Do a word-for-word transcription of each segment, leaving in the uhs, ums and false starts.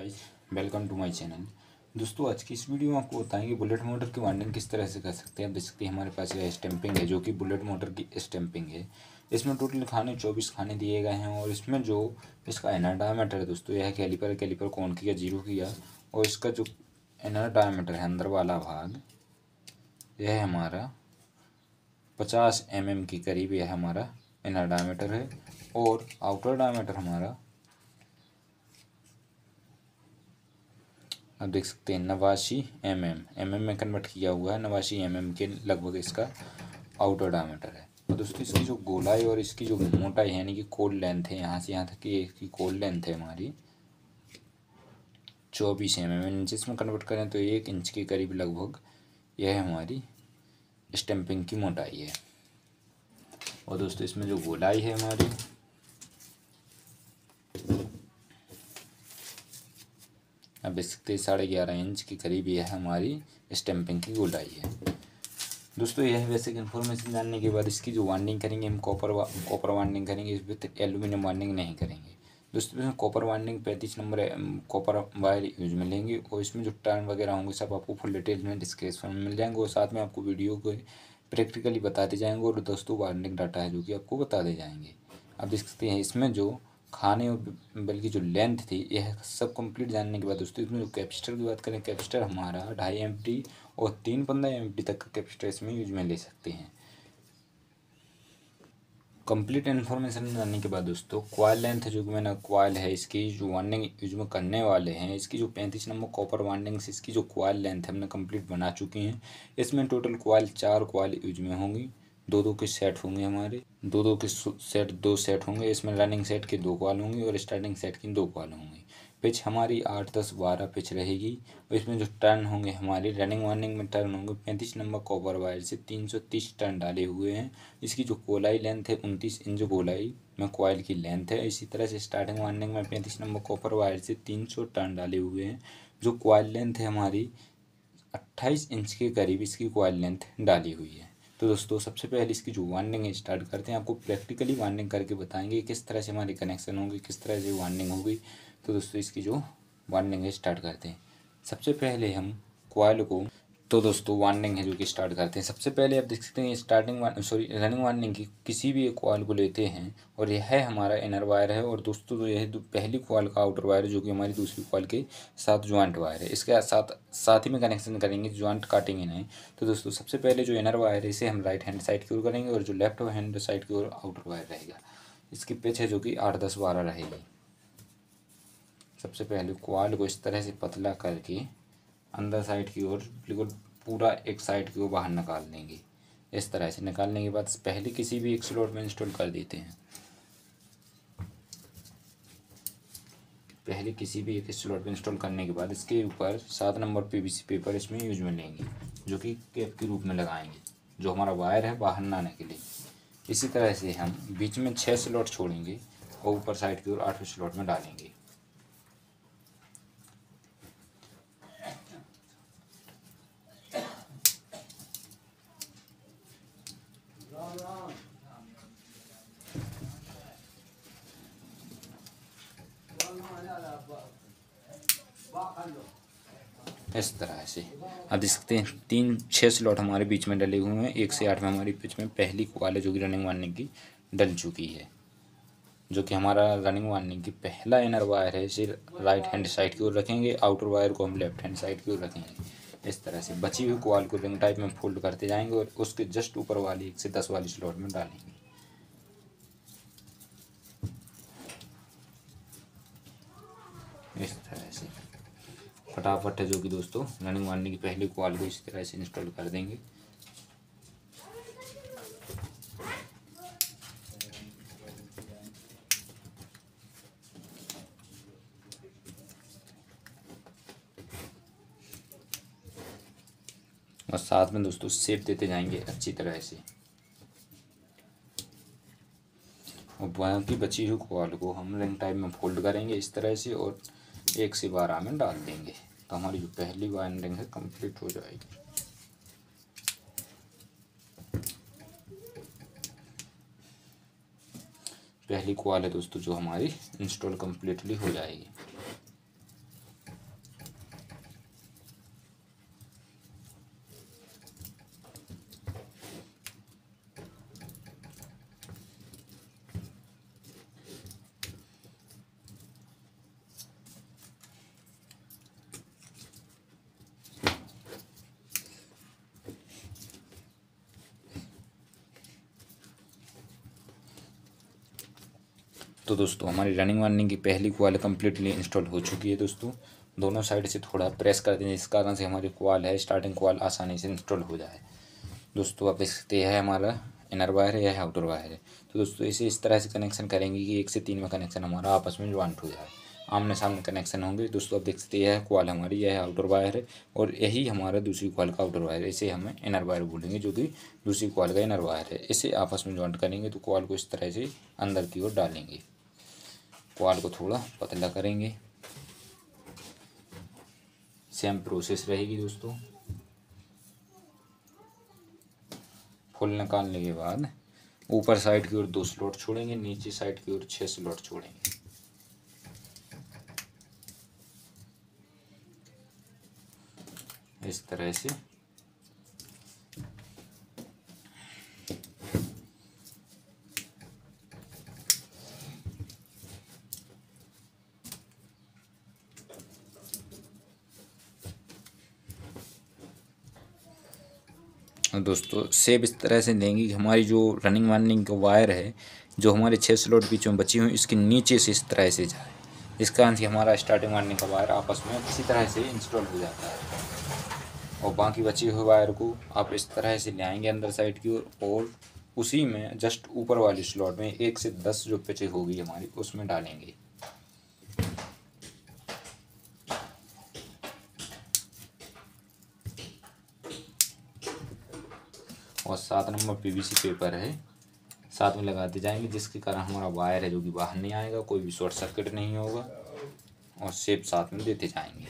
Guys, welcome to my channel. दोस्तों, आज की इस वीडियो में आपको बताएंगे बुलेट मोटर की वाइंडिंग किस तरह से कर सकते हैं। आप देख सकते हैं हमारे पास यह स्टैंपिंग है जो कि बुलेट मोटर की स्टैंपिंग है। इसमें टोटल खाने चौबीस खाने दिए गए हैं और इसमें जो इसका इनर डायमीटर है दोस्तों, यह कैलिपर कैलिपर कौन किया जीरो किया और इसका जो इनर डायमीटर है अंदर वाला भाग, यह है हमारा पचास एम एम के करीब यह हमारा इनर डायमीटर है और आउटर डायमीटर हमारा आप देख सकते हैं नवासी एम एम एम एम में कन्वर्ट किया हुआ है। नवासी एम एम के लगभग इसका आउटर डायमीटर है। और दोस्तों, इसकी जो गोलाई और इसकी जो मोटाई है यानी कि कोड लेंथ है, यहाँ से यहाँ तक की इसकी कोड लेंथ है हमारी चौबीस एम एम। इंचेस में कन्वर्ट करें तो एक इंच के करीब लगभग यह हमारी स्टैंपिंग की मोटाई है। और दोस्तों, इसमें जो गोलाई है हमारी आप देख सकते हैं साढ़े ग्यारह इंच के करीब यह हमारी स्टैंपिंग की गोलाई है। दोस्तों, यह बेसिक इन्फॉर्मेशन जानने के बाद इसकी जो वाइंडिंग करेंगे हम कॉपर कॉपर वाइंडिंग करेंगे, इस पर एल्यूमिनियम वाइंडिंग नहीं करेंगे। दोस्तों, इसमें कॉपर वाइंडिंग पैंतीस नंबर कॉपर वायर यूज में लेंगे और इसमें जो टर्न वगैरह होंगे सब आपको फुल डिटेल में डिस्क्रिप्शन में मिल जाएंगे और साथ में आपको वीडियो को प्रैक्टिकली बताते जाएंगे और दोस्तों वाइंडिंग डाटा है जो कि आपको बताते जाएंगे। आप देख सकते हैं इसमें जो खाने और बल्कि जो लेंथ थी यह सब कंप्लीट जानने के बाद दोस्तों, इसमें जो कैपेसिटर की बात करें, कैपेसिटर हमारा ढाई एम टी और तीन पंद्रह एम टी तक का कैपेसिटर इसमें यूज में ले सकते हैं। कंप्लीट इन्फॉर्मेशन जानने के बाद दोस्तों, क्वाइल लेंथ जो कि मैंने क्वाइल है इसकी जो वाइंडिंग यूज में करने वाले हैं, इसकी जो पैंतीस नंबर कॉपर वाइंडिंग से इसकी जो क्वाइल लेंथ हमने कंप्लीट बना चुकी हैं। इसमें टोटल क्वाइल चार क्वाइल यूज में होंगी, दो दो के सेट होंगे हमारे, दो दो के सेट दो सेट होंगे। इसमें रनिंग सेट के दो कॉल होंगी और स्टार्टिंग सेट की दो कॉल होंगी। पिच हमारी आठ दस बारह पिच रहेगी और इसमें जो टर्न होंगे हमारी रनिंग वाइंडिंग में टर्न होंगे पैंतीस नंबर कॉपर वायर से तीन सौ तीस टर्न डाले हुए हैं। इसकी जो गोलाई लेंथ है उनतीस इंच गोलाई में कॉइल की लेंथ है। इसी तरह से स्टार्टिंग वाइंडिंग में पैंतीस नंबर कॉपर वायर से तीन सौ टर्न डाले हुए हैं। जो कॉइल लेंथ है हमारी अट्ठाईस इंच के करीब इसकी कॉइल लेंथ डाली हुई है। तो दोस्तों, सबसे पहले इसकी जो वाइंडिंग स्टार्ट करते हैं, आपको प्रैक्टिकली वाइंडिंग करके बताएंगे किस तरह से हमारी कनेक्शन होगी, किस तरह से वाइंडिंग होगी। तो दोस्तों, इसकी जो वाइंडिंग स्टार्ट करते हैं, सबसे पहले हम कॉइल को तो दोस्तों वाइंडिंग है जो कि स्टार्ट करते हैं। सबसे पहले आप देख सकते हैं स्टार्टिंग सॉरी रनिंग वाइंडिंग की किसी भी एक कॉइल को लेते हैं और यह है हमारा इनर वायर है और दोस्तों तो यह पहली कॉइल का आउटर वायर है जो कि हमारी दूसरी कॉइल के साथ ज्वाइंट वायर है। इसके साथ साथ ही में कनेक्शन करेंगे, ज्वाइंट काटेंगे नहीं। तो दोस्तों, सबसे पहले जो इनर वायर है इसे हम राइट हैंड साइड की ओर करेंगे और जो लेफ्ट हैंड साइड की ओर आउटर वायर रहेगा, इसकी पिच है जो कि आठ दस बारह रहेगी। सबसे पहले कॉइल को इस तरह से पतला करके अंदर साइड की ओर बिल्कुल पूरा एक साइड की ओर बाहर निकाल देंगे। इस तरह से निकालने के बाद पहले किसी भी एक स्लॉट में इंस्टॉल कर देते हैं। पहले किसी भी एक स्लॉट में इंस्टॉल करने के बाद इसके ऊपर सात नंबर पीवीसी पेपर इसमें यूज में लेंगे जो कि कैप के रूप में लगाएंगे, जो हमारा वायर है बाहर ना आने के लिए। इसी तरह से हम बीच में छः स्लॉट छोड़ेंगे और ऊपर साइड की ओर आठवें स्लॉट में डालेंगे। इस तरह से आप देख सकते हैं तीन छः स्लॉट हमारे बीच में डले हुए हैं। एक से आठ में हमारी पिच में पहली कॉइल है जो कि रनिंग वाइंडिंग की डल चुकी है, जो कि हमारा रनिंग वाइंडिंग की पहला इनर वायर है। इसे राइट हैंड साइड की ओर रखेंगे, आउटर वायर को हम लेफ्ट हैंड साइड की ओर रखेंगे। इस तरह से बची हुई कॉइल को रिंग टाइप में फोल्ड करते जाएंगे और उसके जस्ट ऊपर वाली एक से दस वाली स्लॉट में डालेंगे। इस तरह से फटाफट है जो कि दोस्तों रनिंग वाइंडिंग की पहली कॉइल को इस तरह से इंस्टॉल कर देंगे। और साथ में दोस्तों शेप देते जाएंगे अच्छी तरह से और बाकी बची हुई कॉइल को हम रिंग टाइप में फोल्ड करेंगे इस तरह से और एक से बारह में डाल देंगे। तो हमारी जो पहली वाइंडिंग है कंप्लीट हो जाएगी। पहली कॉइल है दोस्तों जो हमारी इंस्टॉल कंप्लीटली हो जाएगी। तो दोस्तों हमारी रनिंग वार्निंग की पहली कॉल कम्प्लीटली इंस्टॉल हो चुकी है। दोस्तों दोनों साइड से थोड़ा प्रेस कर दें, इस कारण से हमारी कॉल है स्टार्टिंग कॉल आसानी से इंस्टॉल हो जाए। दोस्तों आप देख सकते हैं हमारा इनर वायर है या आउटर वायर है। तो दोस्तों इसे इस तरह से कनेक्शन करेंगे कि एक से तीन में कनेक्शन हमारा आपस में ज्वाइंट हो जाए, आमने सामने कनेक्शन होंगे। दोस्तों आप देख सकते हैं यह कॉल हमारी यह आउटर वायर है और यही हमारा दूसरी कॉल का आउटर वायर है। इसे हमें इनर वायर बोलेंगे, जो कि दूसरी कॉल का इनर वायर है। इसे आपस में ज्वाइंट करेंगे तो कॉल को इस तरह से अंदर की ओर डालेंगे। कॉल को थोड़ा पतला करेंगे, सेम प्रोसेस रहेगी दोस्तों। फुल निकालने के बाद ऊपर साइड की ओर दो स्लॉट छोड़ेंगे, नीचे साइड की ओर छह स्लॉट छोड़ेंगे। इस तरह से दोस्तों सेब इस तरह से देंगे कि हमारी जो रनिंग वार्निंग का वायर है, जो हमारे छः स्लॉट बीच में बची हुई, इसके नीचे से इस तरह से जाए। इस कारण से हमारा स्टार्टिंग वार्निंग का वायर आपस में इसी तरह से इंस्टॉल हो जाता है। और बाकी बची हुई वायर को आप इस तरह से ले आएंगे अंदर साइड की ओर, और उसी में जस्ट ऊपर वाली स्लॉट में एक से दस जो पिचे होगी हमारी उसमें डालेंगे। और सात नंबर पीवीसी पेपर है साथ में लगाते जाएंगे, जिसके कारण हमारा वायर है जो कि बाहर नहीं आएगा, कोई भी शॉर्ट सर्किट नहीं होगा, और शेप साथ में देते जाएंगे।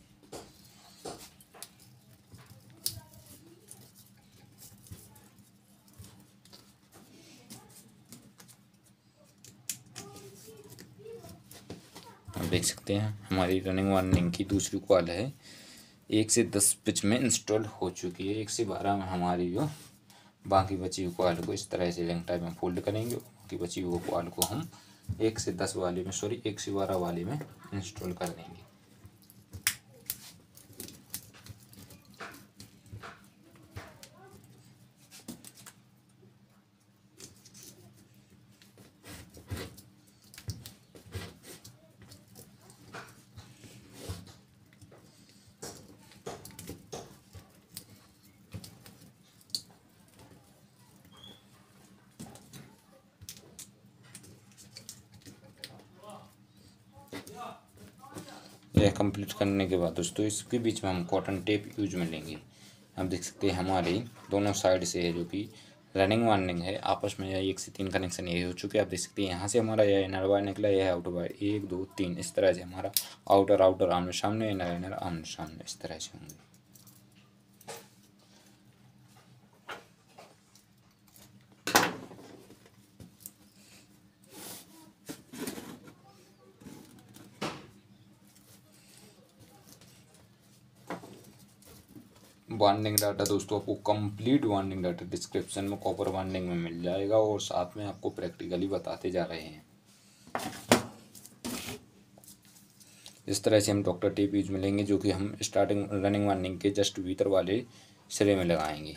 आप देख सकते हैं हमारी रनिंग वार्निंग की दूसरी कॉल है एक से दस पिच में इंस्टॉल हो चुकी है। एक से बारह में हमारी जो बाकी बची हुई कॉल को इस तरह से लेंग टाइप में फोल्ड करेंगे, बाकी बची हुई कॉल को हम एक से दस वाले में सॉरी एक से बारह वाले में इंस्टॉल कर देंगे। यह कंप्लीट करने के बाद दोस्तों इसके बीच में हम कॉटन टेप यूज में लेंगे। आप देख सकते हैं हमारी दोनों साइड से है जो कि रनिंग वार्निंग है आपस में यह एक से तीन कनेक्शन ये हो चुके हैं। आप देख सकते हैं यहाँ से हमारा यह इनर वायर निकला, यह आउटर वायर, एक दो तीन, इस तरह से हमारा आउटर आउटर आमने सामने, इनर इनर आमने सामने, इस तरह से होंगे। वार्निंग डाटा दोस्तों आपको कंप्लीट वार्निंग डाटा डिस्क्रिप्शन में कॉपर वार्निंग में मिल जाएगा, और साथ में आपको प्रैक्टिकली बताते जा रहे हैं। इस तरह से हम डॉक्टर टेप यूज में लेंगे, जो कि हम स्टार्टिंग रनिंग वार्निंग के जस्ट भीतर वाले सिरे में लगाएंगे।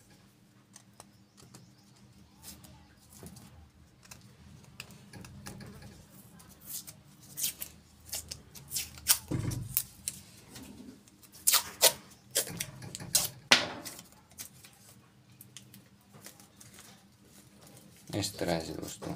इस तरह से दोस्तों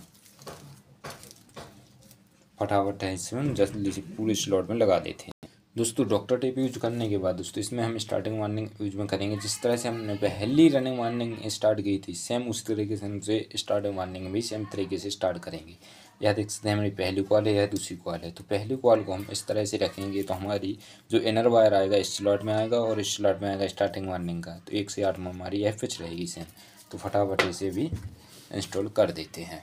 फटाफट है इसमें जल्दी से पूरे स्लॉट में लगा देते हैं। दोस्तों डॉक्टर टेप यूज करने के बाद दोस्तों इसमें हम स्टार्टिंग वार्निंग यूज में करेंगे। जिस तरह से हमने पहली रनिंग वार्निंग स्टार्ट की थी, सेम उस तरीके से हमसे स्टार्टिंग वार्निंग भी सेम तरीके से स्टार्ट करेंगे। यह देख सकते हैं हमारी पहली कॉल है, यह दूसरी कॉल है। तो पहली कॉल को हम इस तरह से रखेंगे तो हमारी जो इनर वायर आएगा इस स्लॉट में आएगा, और इस स्लॉट में आएगा स्टार्टिंग वार्निंग का। तो एक से आठ में हमारी यह फिच रहेगी सेम। तो फटाफट इसे भी इंस्टॉल कर देते हैं।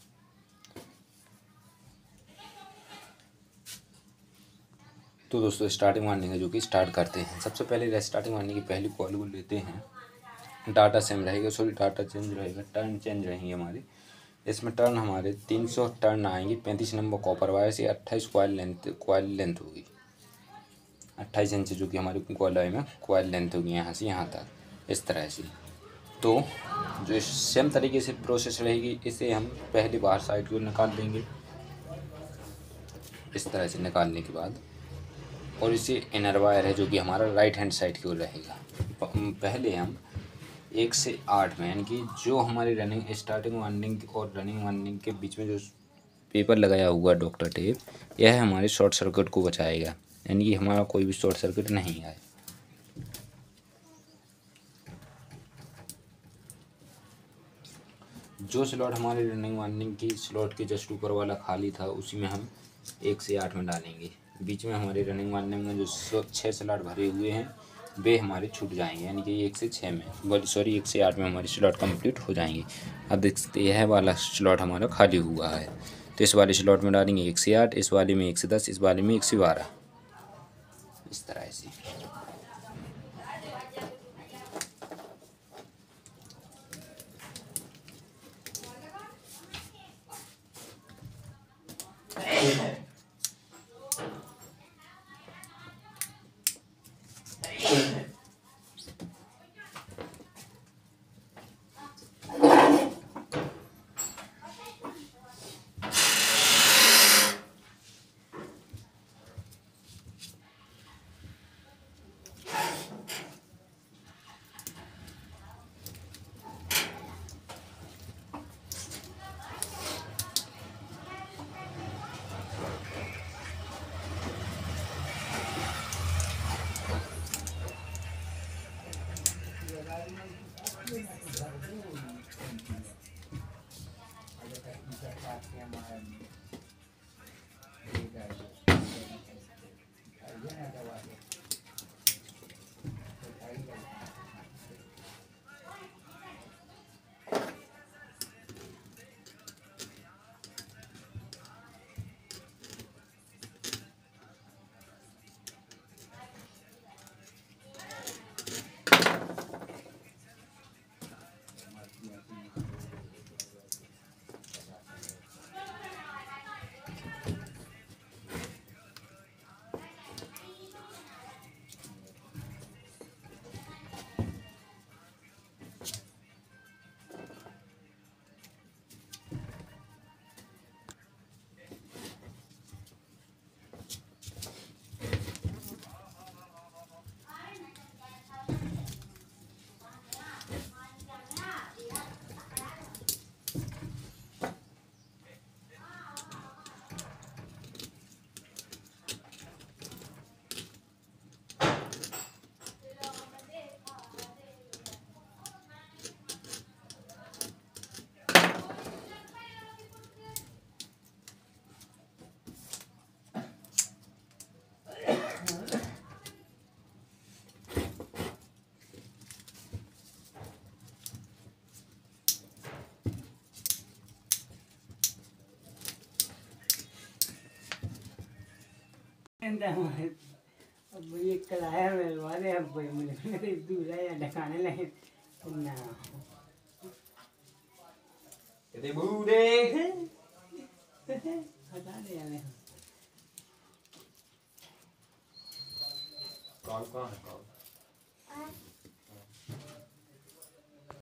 तो दोस्तों स्टार्टिंग वार्निंग है जो कि स्टार्ट करते हैं। सबसे पहले स्टार्टिंग वार्निंग की पहली कॉल को लेते हैं, डाटा सेम रहेगा, सॉरी डाटा चेंज रहेगा, टर्न चेंज रहेंगे हमारे। इसमें टर्न हमारे तीन सौ टर्न आएंगे पैंतीस नंबर कॉपर वायर से। अट्ठाईस कॉइल लेंथ कॉइल लेंथ होगी अट्ठाईस इंच, जो कि हमारी कॉइल में कॉइल लेंथ होगी यहाँ से यहाँ तक, इस तरह से। तो जो सेम तरीके से प्रोसेस रहेगी, इसे हम पहले बाहर साइड को निकाल देंगे। इस तरह से निकालने के बाद, और इसे इनर वायर है जो कि हमारा राइट हैंड साइड की ओर रहेगा। पहले हम एक से आठ में, यानी कि जो हमारी रनिंग स्टार्टिंग वाइंडिंग और रनिंग वाइंडिंग के बीच में जो पेपर लगाया हुआ डॉक्टर टेप, यह हमारे शॉर्ट सर्किट को बचाएगा, यानी कि हमारा कोई भी शॉर्ट सर्किट नहीं आए। जो स्लॉट हमारे रनिंग वाइंडिंग की स्लॉट के जस्ट ऊपर वाला खाली था, उसी में हम एक से आठ में डालेंगे। बीच में हमारे रनिंग वाइंडिंग में जो छः स्लॉट भरे हुए हैं वे हमारे छूट जाएंगे, यानी कि एक से छः में सॉरी एक से आठ में हमारी स्लॉट कंप्लीट हो जाएंगे। अब देख सकते यह वाला स्लॉट हमारा खाली हुआ है, तो इस वाले स्लॉट में डालेंगे एक से आठ, इस वाले में एक से दस, इस वाले में एक से बारह, इस तरह से। अब ये कलाया में वाले अब कोई मुझे दूर है या ढकाने लगे ना ये बूढ़े हटा दे यार कॉल कौन है कॉल